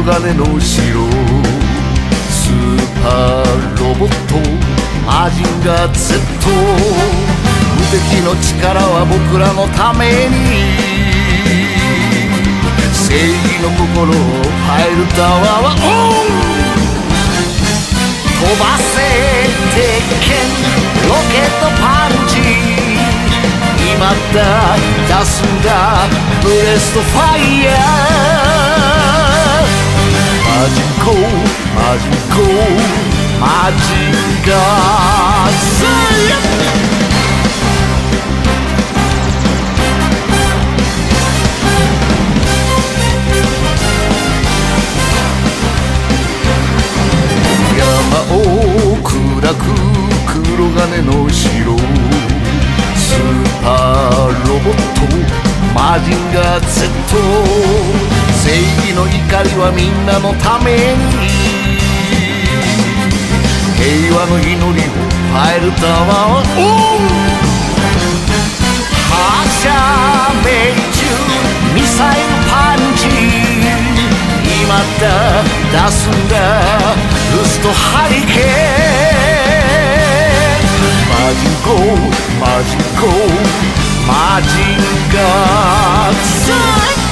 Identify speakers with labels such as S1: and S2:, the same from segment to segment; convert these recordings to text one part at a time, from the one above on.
S1: 黒金の城、スーパーロボットマジンガー Z、 無敵の力は僕らのために、正義の心をファイルタワーはオン。飛ばせ鉄拳ロケットパンチ、今だ出すんだブレストファイヤー。マジンコマジンコマジンガー Z。山を砕く黒金の城、スーパーロボットマジンガー Z、 正義の怒りはみんなのために、平和の祈りをファイルタワーはオン。発射命中ミサイルパンチ、今だ出すんだルストハリケーン。マジンコマジンコマジンガー Z。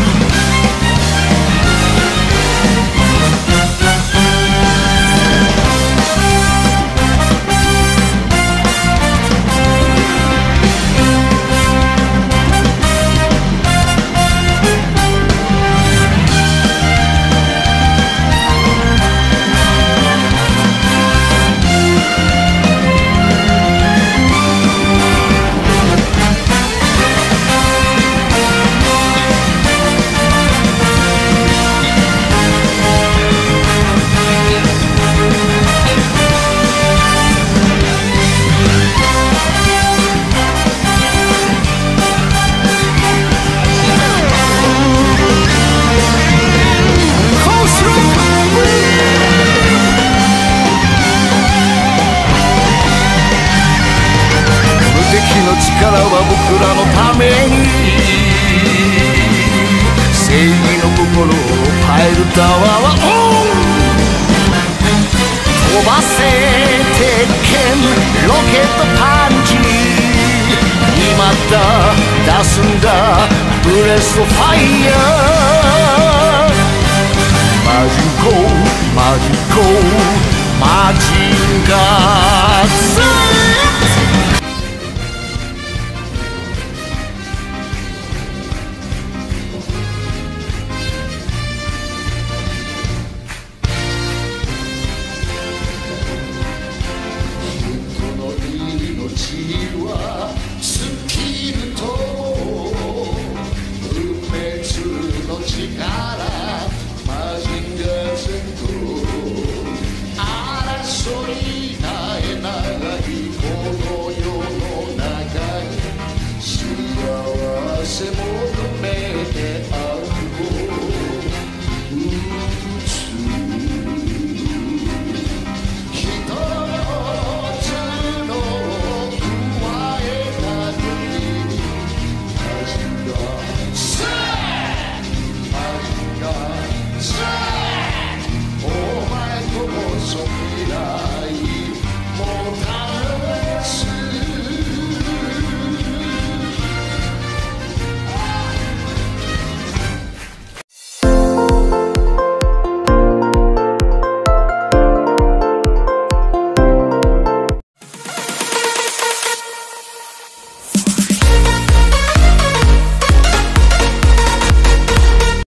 S1: 力は僕らのために、正義の心をファイルタワーはオン。飛ばせ鉄拳ロケットパンチ、今だ出すんだブレストファイヤー。マジンコマジンコマジンガー Z。